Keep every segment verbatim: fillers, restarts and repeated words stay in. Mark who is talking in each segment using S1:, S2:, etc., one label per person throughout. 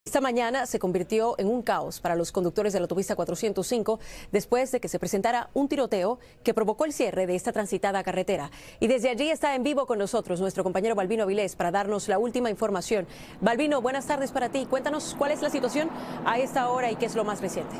S1: Esta mañana se convirtió en un caos para los conductores de la autopista cuatrocientos cinco después de que se presentara un tiroteo que provocó el cierre de esta transitada carretera. Y desde allí está en vivo con nosotros nuestro compañero Balbino Avilés para darnos la última información. Balbino, buenas tardes para ti. Cuéntanos cuál es la situación a esta hora y qué es lo más reciente.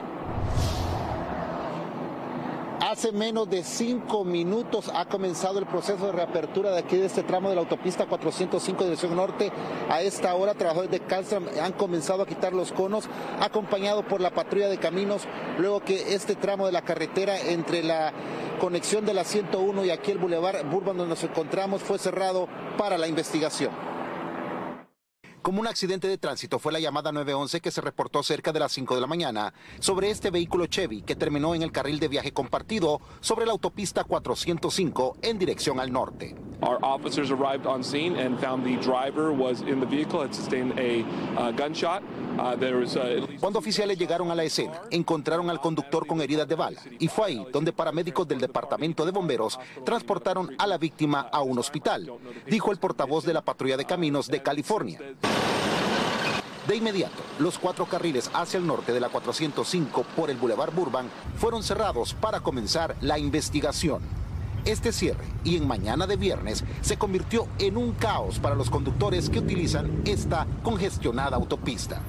S2: Hace menos de cinco minutos ha comenzado el proceso de reapertura de aquí de este tramo de la autopista cuatrocientos cinco dirección norte. A esta hora, trabajadores de Caltram han comenzado a quitar los conos, acompañado por la patrulla de caminos, luego que este tramo de la carretera entre la conexión de la ciento uno y aquí el Boulevard Bourbon donde nos encontramos fue cerrado para la investigación. Como un accidente de tránsito fue la llamada nueve once que se reportó cerca de las cinco de la mañana sobre este vehículo Chevy que terminó en el carril de viaje compartido sobre la autopista cuatrocientos cinco en dirección al norte.
S3: Our officers arrived on scene and found the driver was in the vehicle, had sustained a uh, gunshot. Uh, there was, uh, at least...
S2: Cuando oficiales llegaron a la escena, encontraron al conductor con heridas de bala y fue ahí donde paramédicos del departamento de bomberos transportaron a la víctima a un hospital, dijo el portavoz de la patrulla de caminos de California. De inmediato, los cuatro carriles hacia el norte de la cuatrocientos cinco por el Boulevard Bourbon fueron cerrados para comenzar la investigación. Este cierre, y en mañana de viernes, se convirtió en un caos para los conductores que utilizan esta congestionada autopista.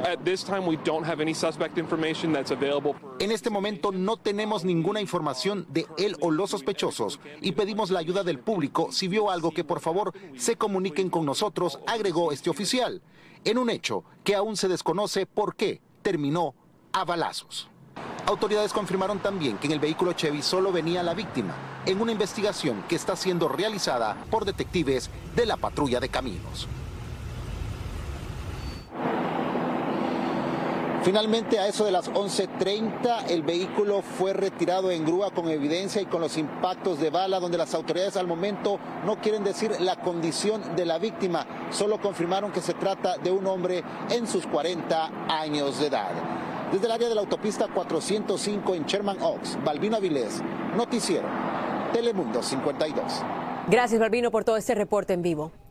S2: En este momento no tenemos ninguna información de él o los sospechosos y pedimos la ayuda del público. Si vio algo, que por favor se comuniquen con nosotros, agregó este oficial, en un hecho que aún se desconoce por qué terminó a balazos. Autoridades confirmaron también que en el vehículo Chevy solo venía la víctima, en una investigación que está siendo realizada por detectives de la patrulla de caminos. Finalmente, a eso de las once treinta, el vehículo fue retirado en grúa con evidencia y con los impactos de bala, donde las autoridades al momento no quieren decir la condición de la víctima, solo confirmaron que se trata de un hombre en sus cuarenta años de edad. Desde el área de la autopista cuatrocientos cinco en Sherman Oaks, Balbino Avilés, Noticiero Telemundo cincuenta y dos.
S1: Gracias, Balbino, por todo este reporte en vivo.